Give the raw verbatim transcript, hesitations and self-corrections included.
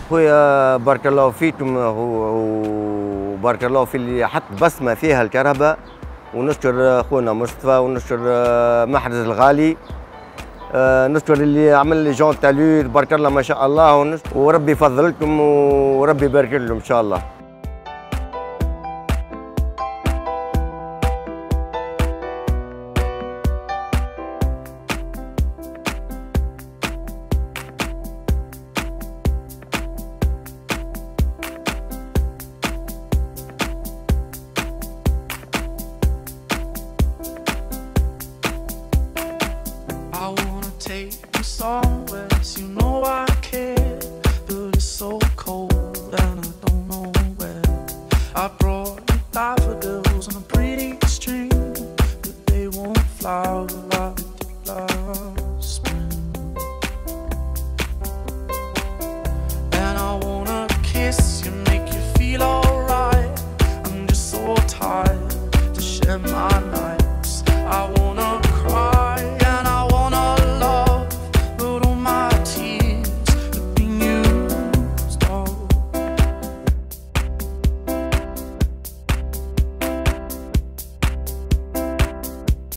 خويا بارك الله فيكم وبارك الله في اللي حط بصمه فيها الكهرباء، ونشكر خونا مصطفى ونشكر محرز الغالي، نشكر اللي عمل لي جون تالور بارك الله ما شاء الله، وربي يفضل لكم وربي يبارك لكم ان شاء الله. I wanna take you somewhere, you know I care, but it's so cold and I don't know where. I brought you daffodils on a pretty string, but they won't flower like they did last spring. And I wanna kiss you, make you feel alright. I'm just so tired to share my